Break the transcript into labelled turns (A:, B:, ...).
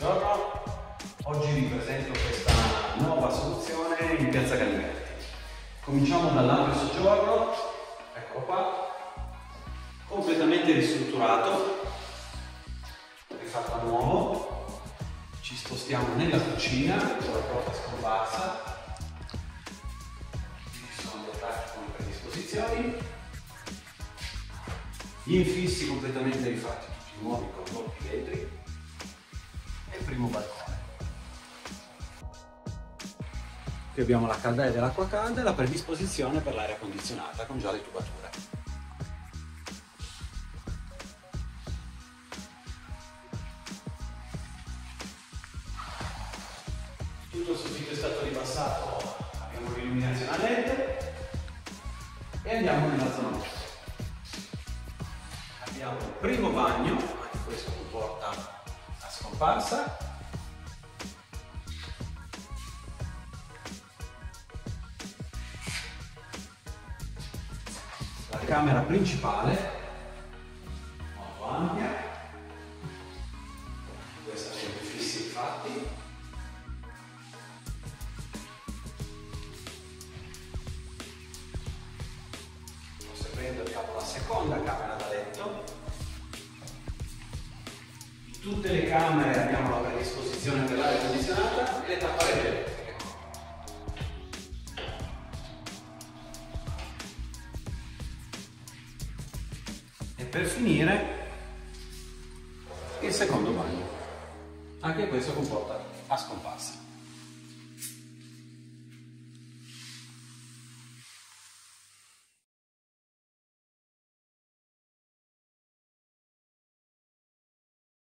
A: Buongiorno, oggi vi presento questa nuova soluzione in Piazza Galiletti. Cominciamo dall'ampio soggiorno, eccolo qua, completamente ristrutturato, rifatto a nuovo. Ci spostiamo nella cucina con la porta scomparsa, ci sono gli attacchi con le predisposizioni, gli infissi completamente rifatti, tutti nuovi con molti vetri. E il primo balcone. Qui abbiamo la caldaia dell'acqua calda e la predisposizione per l'aria condizionata con già le tubature. Tutto il soffitto è stato ribassato, abbiamo l'illuminazione a LED e andiamo nella zona letto. Abbiamo il primo bagno, anche questo comporta scomparsa, la camera principale molto ampia, questa sono i fissi infatti, proseguendo abbiamo la seconda camera da letto. In tutte le camere abbiamo la predisposizione per l'aria condizionata e le tapparelle elettriche. E per finire il secondo bagno. Anche questo comporta a scomparsa.